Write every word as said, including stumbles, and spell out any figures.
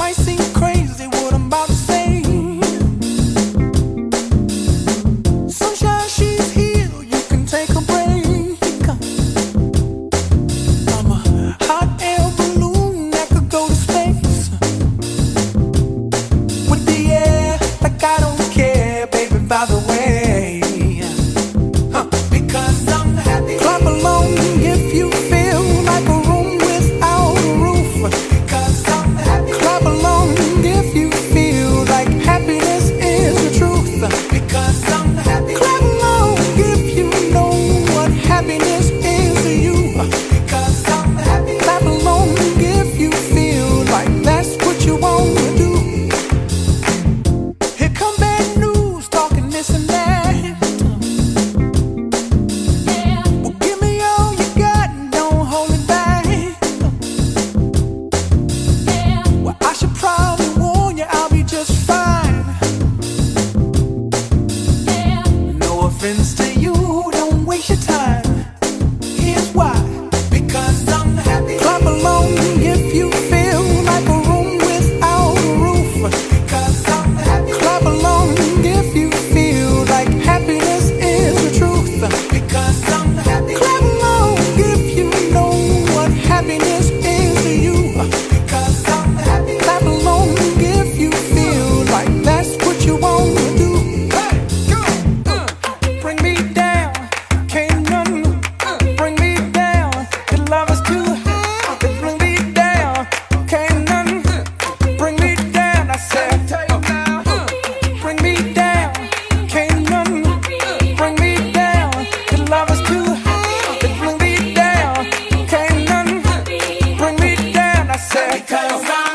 might seem crazy what I'm about to say. Sunshine, she's here, you can take a break. I'm a hot air balloon that could go to space with the air, like I don't care, baby, by the way. Huh. Because I'm happy. Clap along if you feel like a room without a roof. Because I'm happy. Clap along if you feel like happiness is the truth. Because I'm happy. Clap along if you know what happiness is to you. Because I'm happy. Clap along if you feel like that's what you want to do. Here come bad news, talking this and that. Well, give me all you got and don't hold it back. Well, I should probably warn you, I'll be just fine. No offense to you, don't waste your time. Here's why. Because I'm happy. Clap along if you feel like a room without a roof. Because I'm happy. Clap along if you feel like happiness is the truth. Because I'm happy. Clap along if you know what happiness is to you. Because I'm happy. Clap along if you feel like that's what you want to do. Hey, go, uh, bring me down, can't none bring me down. Your love is too high, they bring me down, can't none bring me down. I said, bring me down, can't none bring me down. Your love is too high, they bring me down, can't none bring me down. I said, because I'm